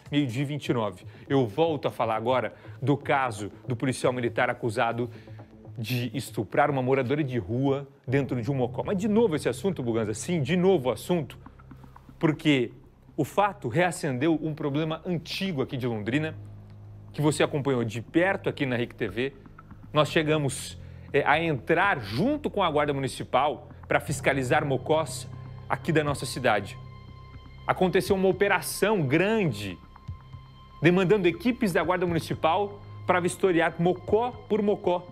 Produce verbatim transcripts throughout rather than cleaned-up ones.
meio-dia e vinte e nove. Eu volto a falar agora do caso do policial militar acusado de estuprar uma moradora de rua dentro de um mocó. Mas de novo esse assunto, Buganza? Sim, de novo o assunto, porque o fato reacendeu um problema antigo aqui de Londrina, que você acompanhou de perto aqui na R I C T V. Nós chegamos é, a entrar junto com a Guarda Municipal para fiscalizar mocós aqui da nossa cidade. Aconteceu uma operação grande, demandando equipes da Guarda Municipal para vistoriar mocó por mocó.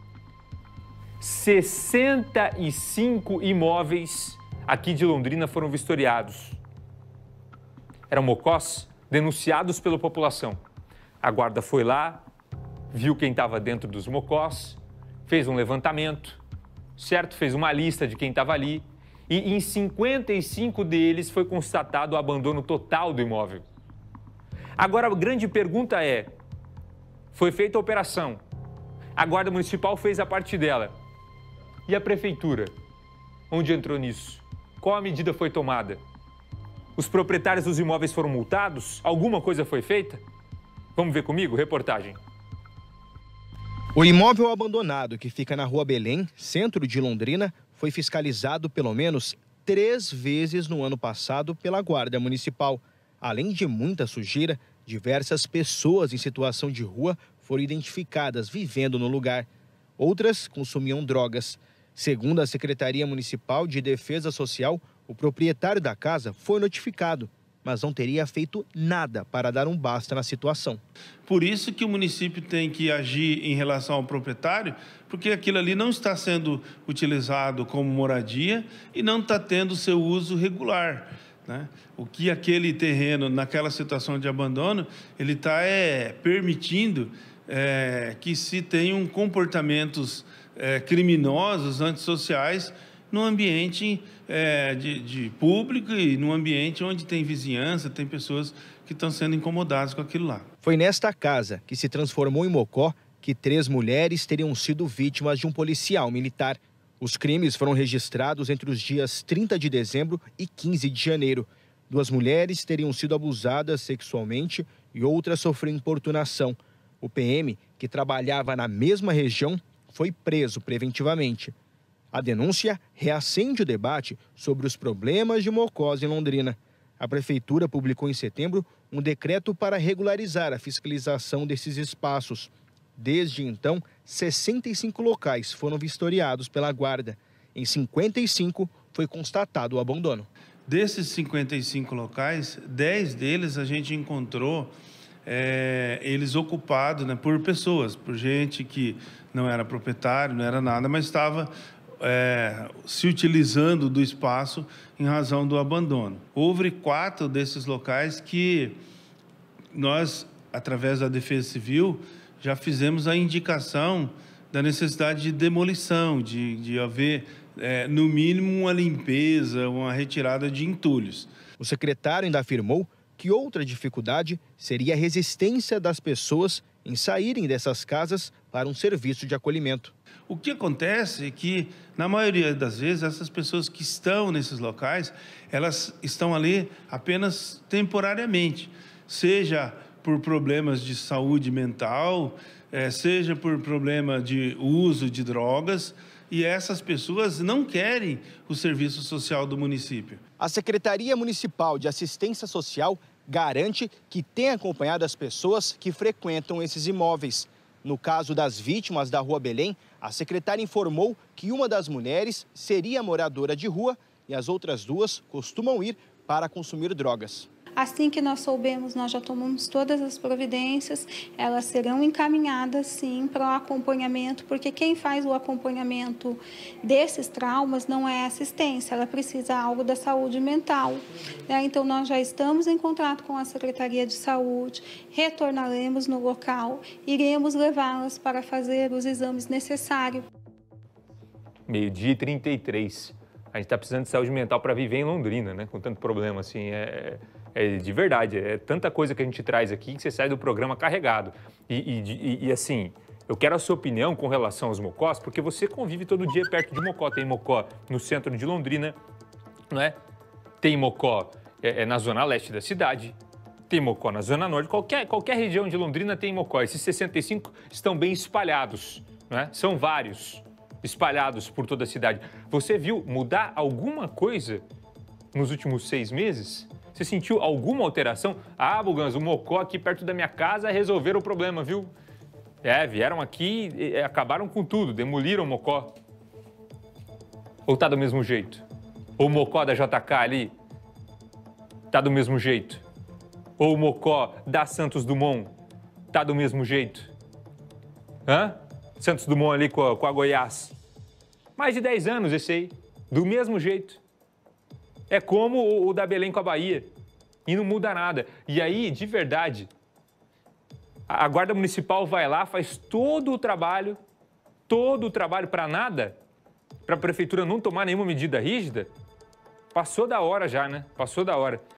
sessenta e cinco imóveis aqui de Londrina foram vistoriados. Eram mocós denunciados pela população. A guarda foi lá, viu quem estava dentro dos mocós, fez um levantamento, certo? Fez uma lista de quem estava ali e em cinquenta e cinco deles foi constatado o abandono total do imóvel. Agora, a grande pergunta é, foi feita a operação, a Guarda Municipal fez a parte dela. E a Prefeitura? Onde entrou nisso? Qual a medida foi tomada? Os proprietários dos imóveis foram multados? Alguma coisa foi feita? Vamos ver comigo? Reportagem. O imóvel abandonado que fica na Rua Belém, centro de Londrina, foi fiscalizado pelo menos três vezes no ano passado pela Guarda Municipal. Além de muita sujeira, diversas pessoas em situação de rua foram identificadas vivendo no lugar. Outras consumiam drogas. Segundo a Secretaria Municipal de Defesa Social, o proprietário da casa foi notificado, mas não teria feito nada para dar um basta na situação. Por isso que o município tem que agir em relação ao proprietário, porque aquilo ali não está sendo utilizado como moradia e não está tendo seu uso regular, né? O que aquele terreno, naquela situação de abandono, ele está é, permitindo é, que se tenham comportamentos é, criminosos, antissociais, no ambiente é, de, de público e no ambiente onde tem vizinhança, tem pessoas que estão sendo incomodadas com aquilo lá. Foi nesta casa, que se transformou em mocó, que três mulheres teriam sido vítimas de um policial militar. Os crimes foram registrados entre os dias trinta de dezembro e quinze de janeiro. Duas mulheres teriam sido abusadas sexualmente e outra sofreu importunação. O P M, que trabalhava na mesma região, foi preso preventivamente. A denúncia reacende o debate sobre os problemas de mocós em Londrina. A Prefeitura publicou em setembro um decreto para regularizar a fiscalização desses espaços. Desde então, sessenta e cinco locais foram vistoriados pela Guarda. Em cinquenta e cinco, foi constatado o abandono. Desses cinquenta e cinco locais, dez deles a gente encontrou é, eles ocupados, né, por pessoas, por gente que não era proprietário, não era nada, mas estava É, se utilizando do espaço em razão do abandono. Houve quatro desses locais que nós, através da Defesa Civil, já fizemos a indicação da necessidade de demolição, de, de haver, é, no mínimo, uma limpeza, uma retirada de entulhos. O secretário ainda afirmou que outra dificuldade seria a resistência das pessoas em saírem dessas casas para um serviço de acolhimento. O que acontece é que, na maioria das vezes, essas pessoas que estão nesses locais, elas estão ali apenas temporariamente, seja por problemas de saúde mental, é, seja por problema de uso de drogas, e essas pessoas não querem o serviço social do município. A Secretaria Municipal de Assistência Social garante que tem acompanhado as pessoas que frequentam esses imóveis. No caso das vítimas da Rua Belém, a secretária informou que uma das mulheres seria moradora de rua e as outras duas costumam ir para consumir drogas. Assim que nós soubemos, nós já tomamos todas as providências, elas serão encaminhadas, sim, para o acompanhamento, porque quem faz o acompanhamento desses traumas não é assistência, ela precisa algo da saúde mental, né? Então, nós já estamos em contato com a Secretaria de Saúde, retornaremos no local, iremos levá-las para fazer os exames necessários. Meio-dia e trinta e três. A gente está precisando de saúde mental para viver em Londrina, né? Com tanto problema, assim, é... É de verdade, é tanta coisa que a gente traz aqui que você sai do programa carregado. E, e, e, assim, eu quero a sua opinião com relação aos mocós, porque você convive todo dia perto de mocó. Tem mocó no centro de Londrina, não é? Tem mocó é, é na zona leste da cidade, Tem Mocó na Zona Norte, qualquer, qualquer região de Londrina tem Mocó. Esses sessenta e cinco estão bem espalhados, né? São vários espalhados por toda a cidade. Você viu mudar alguma coisa nos últimos seis meses? Você sentiu alguma alteração? Ah, Bugans, o Mocó aqui perto da minha casa resolveram o problema, viu? É, vieram aqui e acabaram com tudo, demoliram o Mocó. Ou tá do mesmo jeito? Ou o Mocó da J K ali tá do mesmo jeito? Ou o Mocó da Santos Dumont tá do mesmo jeito? Hã? Santos Dumont ali com a, com a Goiás. Mais de dez anos esse aí, do mesmo jeito. É como o, o da Belém com a Bahia. E não muda nada. E aí, de verdade, a, a Guarda Municipal vai lá, faz todo o trabalho, todo o trabalho para nada, para a Prefeitura não tomar nenhuma medida rígida. Passou da hora já, né? Passou da hora.